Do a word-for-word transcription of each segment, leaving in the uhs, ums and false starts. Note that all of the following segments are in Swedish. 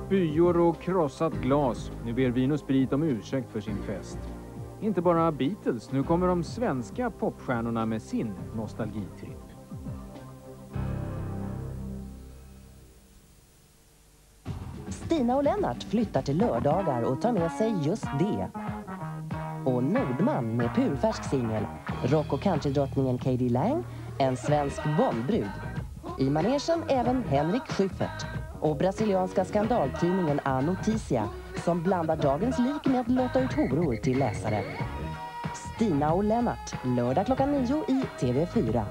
Spyor och krossat glas. Nu ber Vin och Sprit om ursäkt för sin fest. Inte bara Beatles, nu kommer de svenska popstjärnorna med sin nostalgitripp. Stina och Lennart flyttar till lördagar och tar med sig just det. Och Nordman med purfärsk singel, rock- och countrydrottningen Katie Lang, en svensk bollbrud. I manegen även Henrik Schyffert och brasilianska skandaltidningen A Noticia som blandar dagens lik med att låta ut horor till läsare. Stina och Lennart, lördag klockan nio i T V fyra.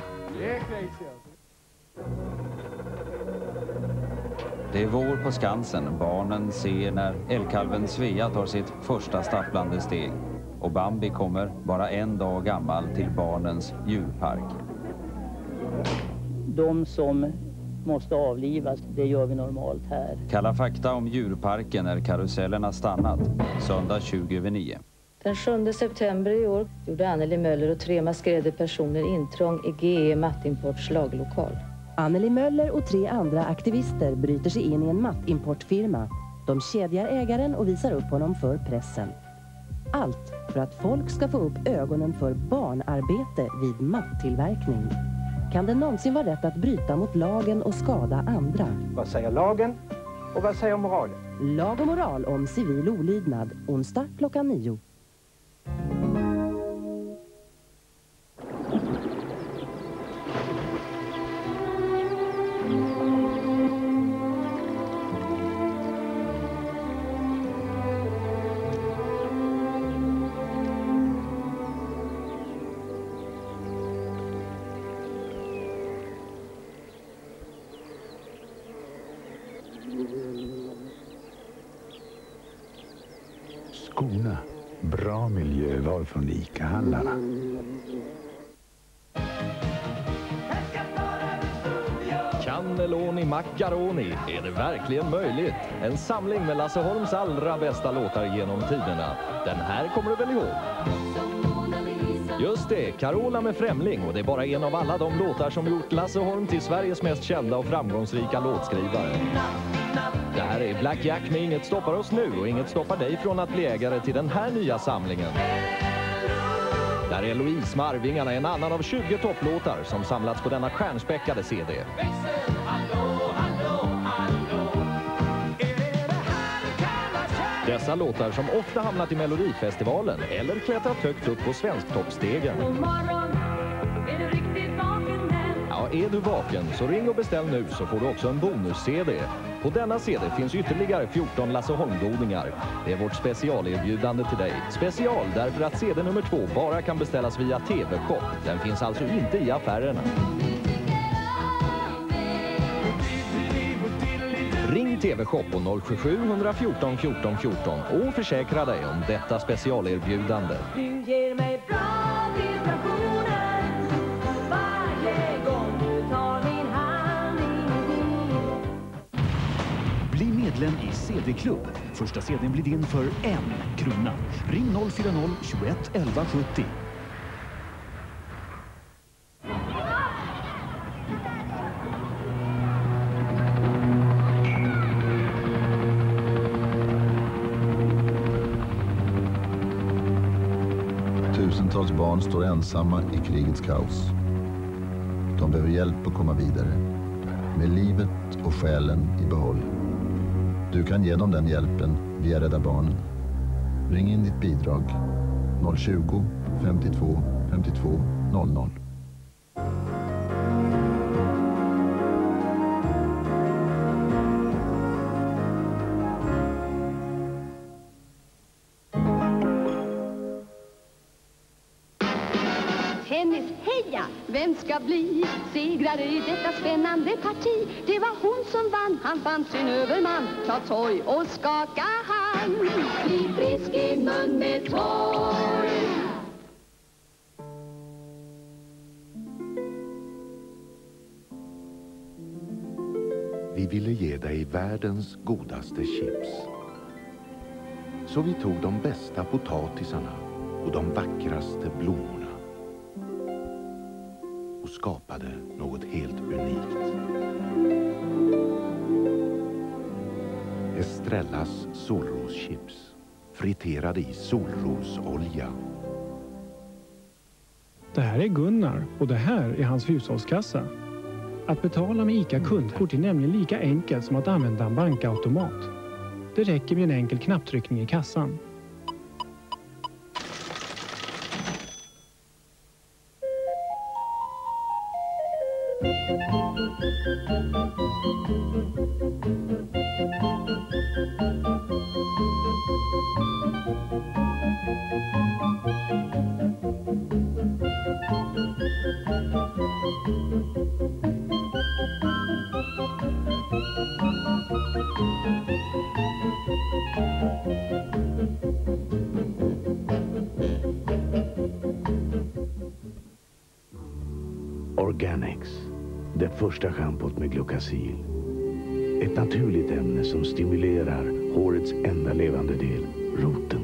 Det är vår på Skansen. Barnen ser när älgkalven Svea tar sitt första stapplande steg. Och Bambi kommer bara en dag gammal till barnens djurpark. De som måste avlivas, det gör vi normalt här. Kalla fakta om djurparken när karusellerna stannat. Söndag tjugo över nio. Den sjunde september i år gjorde Anneli Möller och tre maskerade personer intrång i G E Mattimports lagerlokal. Anneli Möller och tre andra aktivister bryter sig in i en mattimportfirma. De kedjar ägaren och visar upp honom för pressen. Allt för att folk ska få upp ögonen för barnarbete vid mattillverkning. Kan det någonsin vara rätt att bryta mot lagen och skada andra? Vad säger lagen och vad säger moralen? Lag och moral om civil olydnad, onsdag klockan nio. Skorna. Bra miljöval från ICA-handlarna. Cannelloni Macaroni, är det verkligen möjligt? En samling med Lasse Holms allra bästa låtar genom tiderna. Den här kommer du väl ihåg? Just det, Carola med Främling, och det är bara en av alla de låtar som gjort Lasse Holm till Sveriges mest kända och framgångsrika låtskrivare. Det här är Black Jack med Inget stoppar oss nu, och inget stoppar dig från att bli ägare till den här nya samlingen. Där är Louise med Arvingarna, en annan av tjugo topplåtar som samlats på denna stjärnspäckade C D. Dessa låtar som ofta hamnat i Melodifestivalen eller klättrat högt upp på svensktoppstegen. Ja, är du vaken så ring och beställ nu, så får du också en bonus-C D. På denna C D finns ytterligare fjorton Lasse Holm-godingar. Det är vårt specialerbjudande till dig. Special därför att C D nummer två bara kan beställas via T V-shop. Den finns alltså inte i affärerna. Ring T V-shop på noll sju sju ett fyra fjorton fjorton och försäkra dig om detta specialerbjudande. Du ger mig bra vibrationer varje gång du tar min hand i din. Bli medlem i C D-klubb. Första C D:n blir din för en krona. Ring noll fyra noll tjugoett elva sjuttio. Tusentals barn står ensamma i krigets kaos. De behöver hjälp att komma vidare, med livet och själen i behåll. Du kan ge dem den hjälpen via Rädda Barnen. Ring in ditt bidrag noll tjugo femtiotvå femtiotvå noll noll. Tennis, heja! Vem ska bli segrare i detta spännande parti? Det var hon som vann, han fann sin överman. Ta toj och skaka hand. Bli frisk i mun med toj. Vi ville ge dig världens godaste chips. Så vi tog de bästa potatisarna och de vackraste blommorna och skapade något helt unikt. Estrellas solroschips. Friterade i solrosolja. Det här är Gunnar och det här är hans hushållskassa. Att betala med ICA kundkort är nämligen lika enkelt som att använda en bankautomat. Det räcker med en enkel knapptryckning i kassan. Organics, det första schampot med Glucasil. Ett naturligt ämne som stimulerar hårets enda levande del, roten.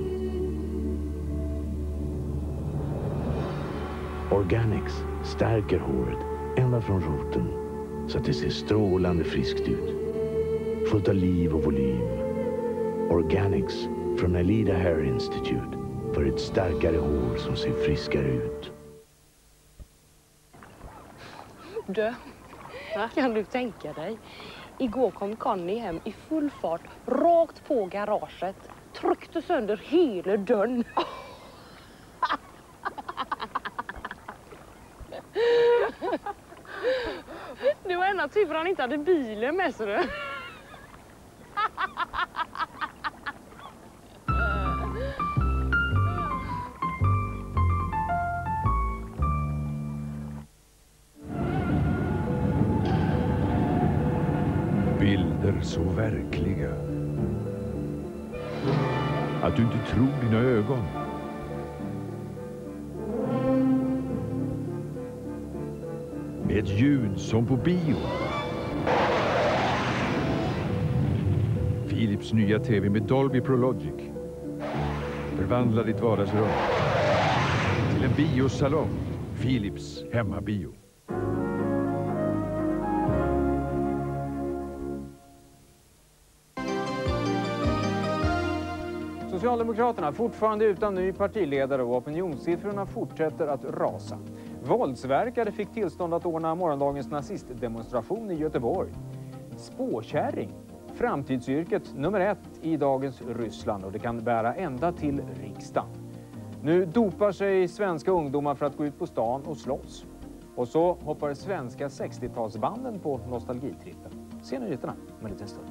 Organics stärker håret ända från roten så att det ser strålande friskt ut. Fullt av liv och volym. Organics från Alida Hair Institute för ett starkare hår som ser friskare ut. Du, kan du tänka dig? Igår kom Conny hem i full fart, rakt på garaget, tryckte sönder hela dörren. Det var ena tur han inte hade bilen med sig. Bilder så verkliga att du inte tror dina ögon. Med ett ljud som på bio. Philips nya tv med Dolby Pro Logic förvandlar ditt vardagsrum till en biosalong. Philips hemmabio. Socialdemokraterna fortfarande utan ny partiledare och opinionssiffrorna fortsätter att rasa. Våldsverkare fick tillstånd att ordna morgondagens nazistdemonstration i Göteborg. Spåkärring, framtidsyrket nummer ett i dagens Ryssland och det kan bära ända till riksdagen. Nu dopar sig svenska ungdomar för att gå ut på stan och slåss. Och så hoppar svenska sextiotalsbanden på nostalgitrippen. Se nyheterna om en liten stund.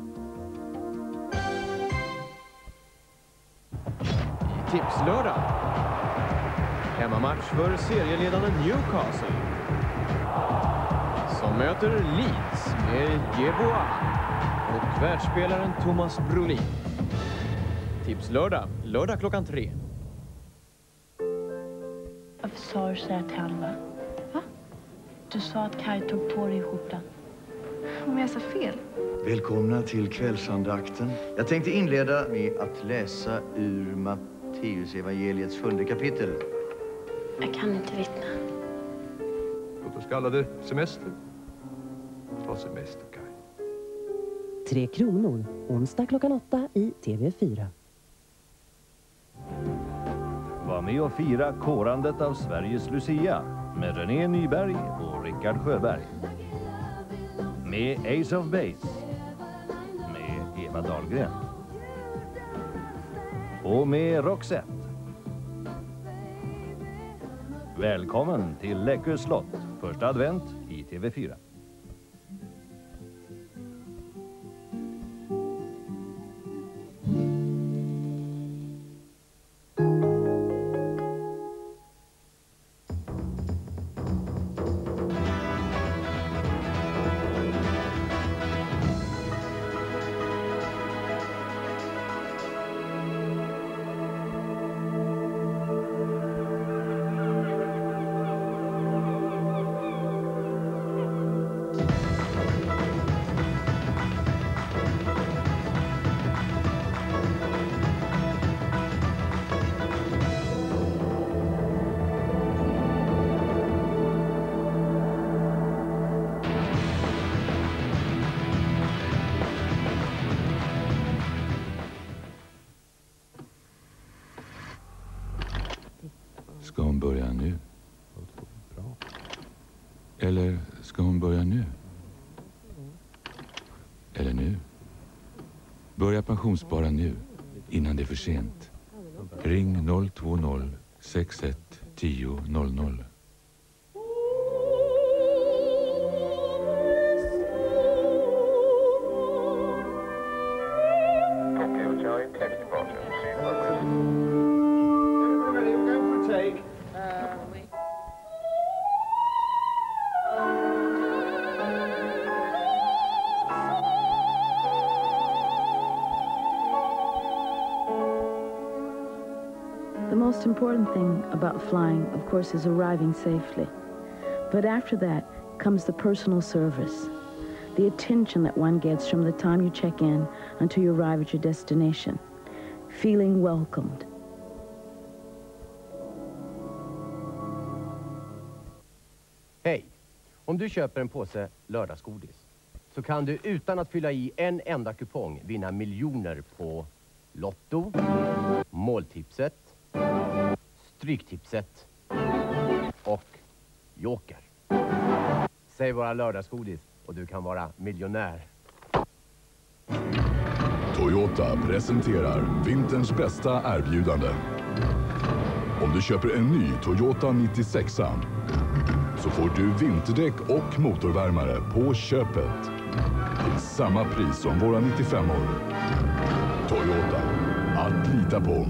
Tipslördag. Hemmamatch för serieledande Newcastle. Som möter Leeds med Jeboa och världsspelaren Thomas Brolin. Tipslördag, lördag klockan tre. Varför sa du så här till Alva? Va? Du sa att Kaj tog på dig i skjortan. Om jag sa fel? Välkomna till kvällsandakten. Jag tänkte inleda med att läsa ur Matteus evangeliets sjunde kapitel. Jag kan inte vittna. Låt oss kalla det semester. Ta semester, Kaj. Tre kronor, onsdag klockan åtta i T V fyra. Var med och fira korandet av Sveriges Lucia med René Nyberg och Rickard Sjöberg. Med Ace of Base med Eva Dahlgren. Och med Roxette. Välkommen till Läckö slott, första advent i T V fyra. Ska hon börja nu? Eller nu? Börja pensionsspara nu, innan det är för sent. Ring noll två noll sex ett tio noll noll. The most important thing about flying, of course, is arriving safely. But after that comes the personal service, the attention that one gets from the time you check in until you arrive at your destination, feeling welcomed. Hej! Om du köper en påse lördagsgodis så kan du utan att fylla i en enda kupong vinna miljoner på Lotto, Måltipset, Stryktipset och Joker. Säg våra lördagsgodis och du kan vara miljonär. Toyota presenterar vinterns bästa erbjudande. Om du köper en ny Toyota nittiosex så får du vinterdäck och motorvärmare på köpet till samma pris som våra nittiofem-or. Toyota, att lita på.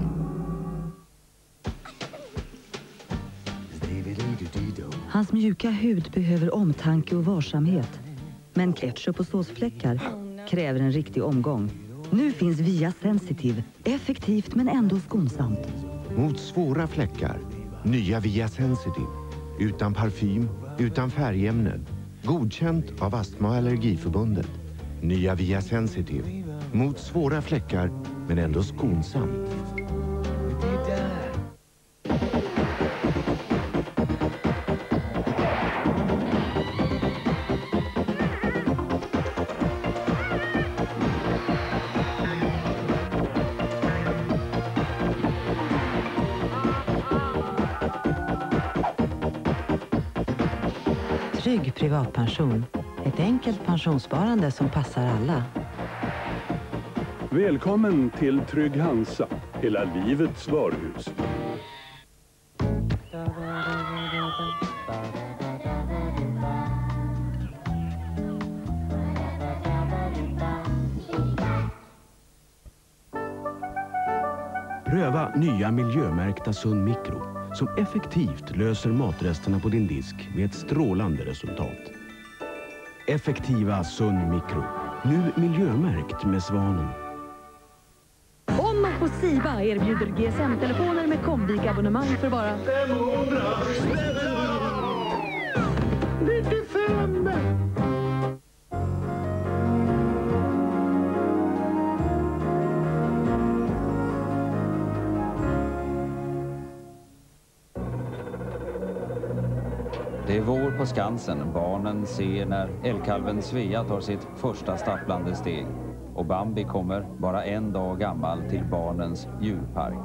Hans mjuka hud behöver omtanke och varsamhet. Men ketchup och såsfläckar kräver en riktig omgång. Nu finns Via Sensitive. Effektivt men ändå skonsamt. Mot svåra fläckar. Nya Via Sensitive. Utan parfym, utan färgämnen. Godkänt av Astma- och allergiförbundet. Nya Via Sensitive. Mot svåra fläckar men ändå skonsamt. Trygg privatpension. Ett enkelt pensionssparande som passar alla. Välkommen till Trygg Hansa, hela livets varuhus. Pröva nya miljömärkta Sun Mikro som effektivt löser matresterna på din disk med ett strålande resultat. Effektiva Sun Mikro. Nu miljömärkt med Svanen. Om på Siba erbjuder G S M-telefoner med kombik-abonnemang för bara nittiofem! Det är vår på Skansen. Barnen ser när älgkalven Svea tar sitt första stapplande steg. Och Bambi kommer bara en dag gammal till barnens djurpark.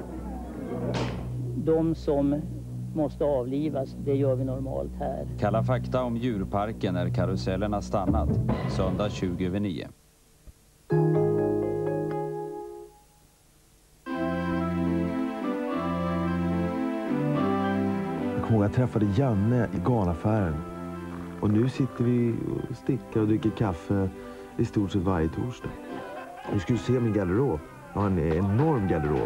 De som måste avlivas, det gör vi normalt här. Kalla fakta om djurparken när karusellerna stannat. Söndag tjugo över nio. Jag träffade Janne i garnaffären. Och nu sitter vi och stickar och dricker kaffe i stort sett varje torsdag. Nu ska du se min garderob. Jag har en enorm garderob.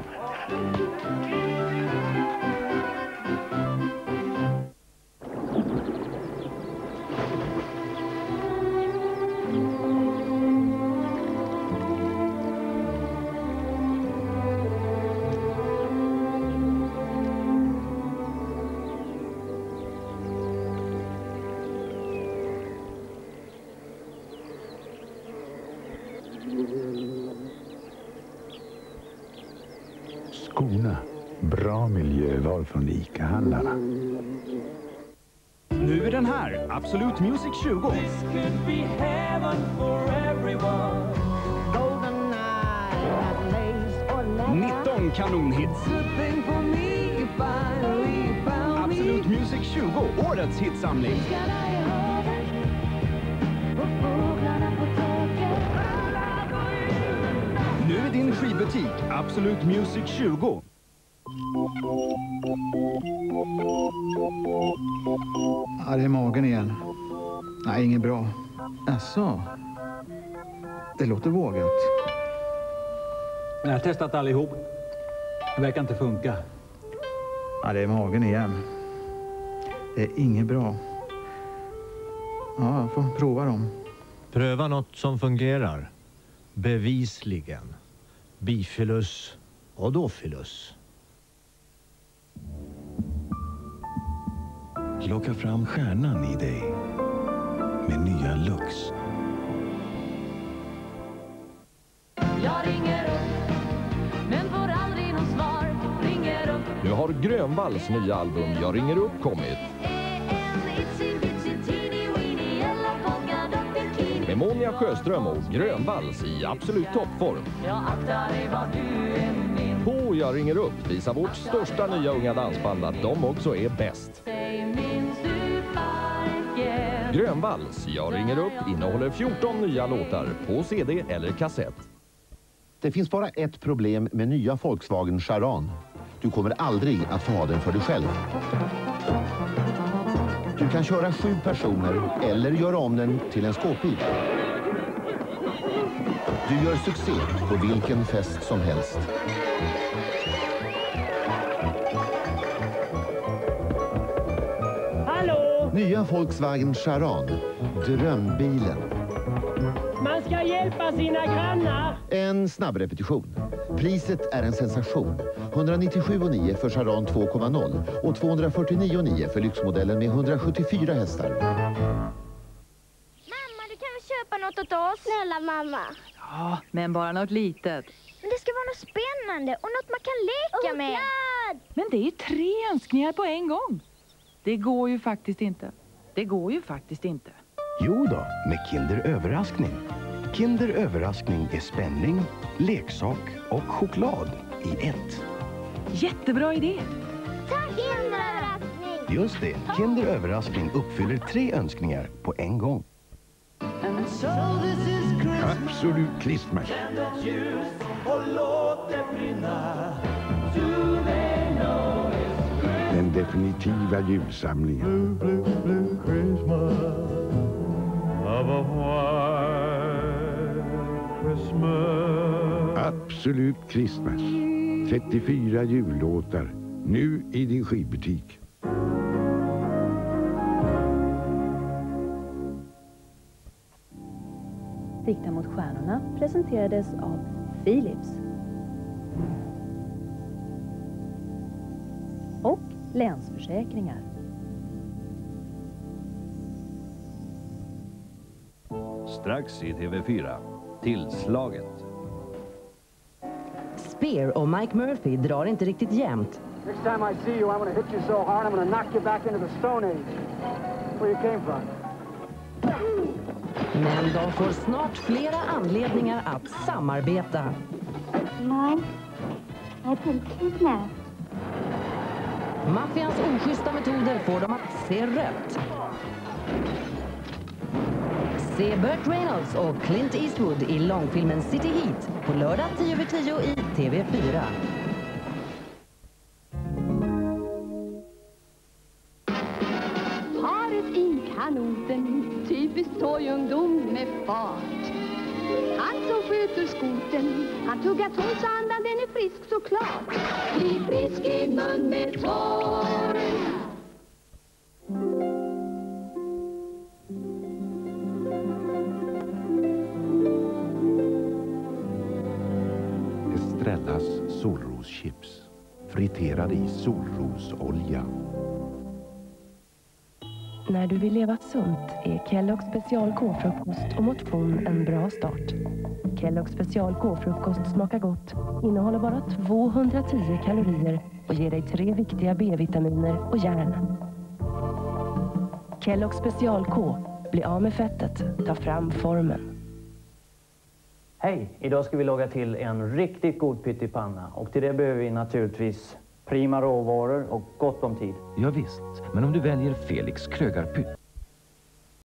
Skorna. Bra miljöval från ICA-handlarna. Nu är den här, Absolut Music tjugo. nitton kanonhits. Absolut Music tjugo, årets hitsamling. din skivbutik Absolut Music tjugo. Ja, det är magen igen. Nej, inget bra. Asså? Det låter vågat. Jag har testat allihop. Det verkar inte funka. Ja, det är magen igen. Det är inget bra. Ja, jag får prova dem. Pröva något som fungerar. Bevisligen. Bifilus och dofilus. Locka fram stjärnan i dig med nya Lux. Jag ringer upp, men får aldrig någon svar. Ringer upp. Nu har Grönvalls nya album Jag ringer upp kommit. Med Monia Sjöström och Grönvalls i absolut toppform. Jag aktar dig vad du är min. På Jag ringer upp visar vårt största nya unga dansband att de också är bäst. Säg minns du farken. Grönvalls Jag ringer upp innehåller fjorton nya låtar på C D eller kassett. Det finns bara ett problem med nya Volkswagen Charan. Du kommer aldrig att få ha den för dig själv. Du kan köra sju personer eller göra om den till en skåpbil. Du gör succé på vilken fest som helst. Hallå! Nya Volkswagen Charan. Drömbilen. Man ska hjälpa sina grannar. En snabb repetition. Priset är en sensation. etthundranittiosju komma nio för Charan två komma noll och tvåhundrafyrtionio komma nio för lyxmodellen med etthundrasjuttiofyra hästar. Mamma, du kan väl köpa något åt oss? Snälla mamma. Ja, men bara något litet. Men det ska vara något spännande och något man kan leka oh, med. Glad. Men det är tre önskningar på en gång. Det går ju faktiskt inte. Det går ju faktiskt inte. Jo då, med Kinder överraskning. Kinder överraskning är spänning, leksak och choklad i ett. Jättebra idé. Tack, Kinderöverraskning. Just det, Kinder överraskning uppfyller tre önskningar på en gång. Absolut Christmas. Den definitiva julsamlingen. Absolut Christmas. trettiofyra jullåtar. Nu i din skivbutik. Sikta mot stjärnorna presenterades av Philips. Och Länsförsäkringar. Strax i T V fyra. Tillslaget. Spear och Mike Murphy drar inte riktigt jämnt. Next time I see you, I'm going to hit you so hard, I'm going to knock you back into the Stone Age. Where you came from. Men de får snart flera anledningar att samarbeta. Mom, I put kidnap. Maffians oschyssta metoder får dem att se rött. Se Burt Reynolds och Clint Eastwood i långfilmen City Heat på lördag tio över tio i T V fyra. Paret i kanoten, typiskt tojungdom med fart. Han som sköter skoten, han tuggar tårsandan, den är frisk såklart. Bli frisk i mun med tår. Estrellas solroschips. Friterade i solrosolja. När du vill leva sunt är Kellogg's special K-frukost och motion en bra start. Kellogg's special K-frukost smakar gott, innehåller bara tvåhundratio kalorier och ger dig tre viktiga B-vitaminer och järn. Kellogg's special K, bli av med fettet, ta fram formen. Hej! Idag ska vi laga till en riktigt god pyttipanna och till det behöver vi naturligtvis prima råvaror och gott om tid. Ja visst, men om du väljer Felix krögarpytt